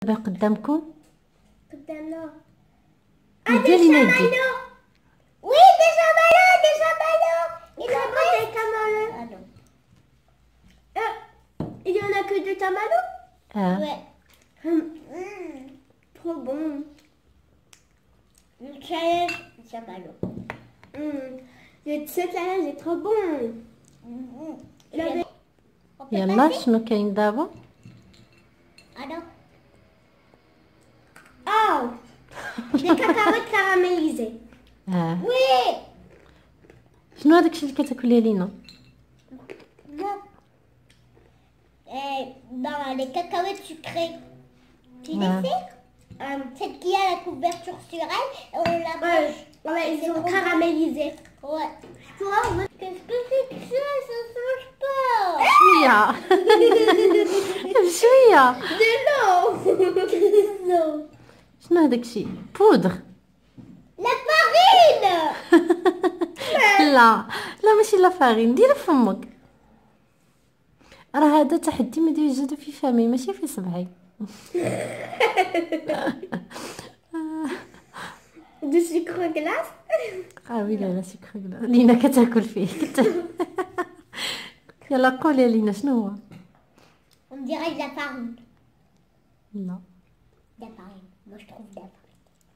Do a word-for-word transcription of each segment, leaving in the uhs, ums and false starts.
راه قدامكم قدامنا. Ah, des chamallows. Oui, des chamallows, des chamallows. Il y a pas des chamallows. Ah non. Euh, il y en a que deux chamallows? Ah. Ouais. Hum, hum, trop bon. Le challenge, chamallow. Hum, le- ce challenge est trop bon. Hum, hum. يلا شنو كاين دابا؟ Alors. Oh, des cacahuètes caramélisées. اه Oui. شنو هذاك الشيء اللي كتاكلي لينا؟ Non. Euh, dans les cacahuètes sucrées. Tu les Ouais. sais? Euh, Celle qui a la couverture sur elle, on la mange. Ouais, ils sont caramélisés. Ouais. Qu'est-ce que c'est que ça? Ça se mange pas. شويه بشويه. De l'eau. Non. شنو هذاك الشيء؟ بودر. La farine. لا لا ماشي لا فارين، ديري فمك. راه هذا تحدي ما يوجد في فمي ماشي في صبعي. Du sucre glace. اه ويلي لا سكر لينا كتاكل فيه كت... يلا قولي لينا شنو هو؟ On dirait de la farine. لا De la farine. Moi je trouve de la farine.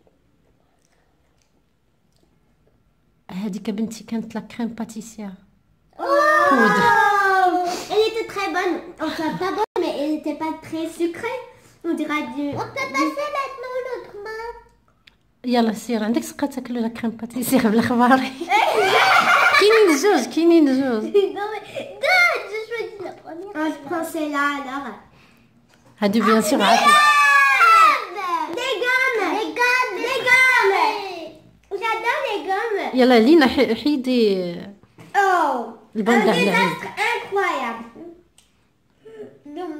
هذيك بنتي كانت لا كريم باتيسير. Oh, elle était très bonne. Enfin pas bonne, mais elle n'était pas très sucrée. On dirait du. On peut passer maintenant l'autre main. يلا سير عندك سقا تاكلوا لا كريم باتيسير بالاخباري. كاينين جوج كاينين جوج. Non mais donne, je choisis la première. Ah, je prends celle-là alors. هادو بيان سور عارفين. Des gommes. Des gommes. Des gommes. J'adore les gommes. يلا لينا ح- حيدي Oh, البان un تاع العيد. désastre incroyable. Non.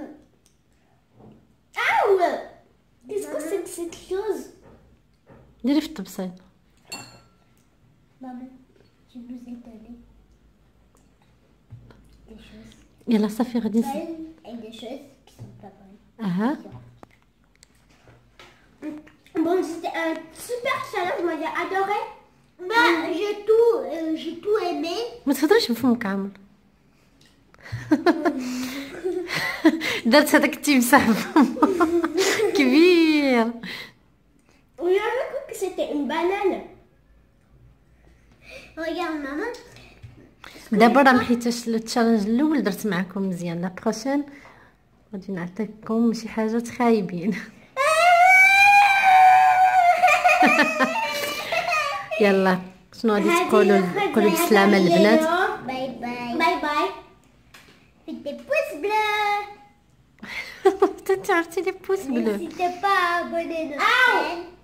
Ah ouais. Qu'est-ce que c'est que cette chose? ديري في الطبسيل. Maman, je vous ai donné des choses يلا صافي غادي نس... bonnes et des choses qui sont pas bonnes. اها Bon, c'était un super challenge, moi j'ai adoré. Bah, j'ai tout, euh, j'ai tout aimé. ما تهضريش بفمك عامر. درت هذاك التمساح كبير. On avait cru que c'était une banane. Regarde maman. دابا راه محيتاش التشالنج الاول درت معكم مزيان، لا بروشين غادي نعطيكم شي حاجات خايبين. يلا شنو غادي تقولوا قولوا بسلامه البنات. باي باي باي باي. Faites des pouces bleus. انت عرفتي لي بوس بلو. N'hésitez pas à abonner notre chaîne.